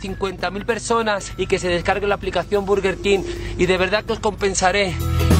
50.000 personas y que se descarguen la aplicación Burger King y de verdad que os compensaré.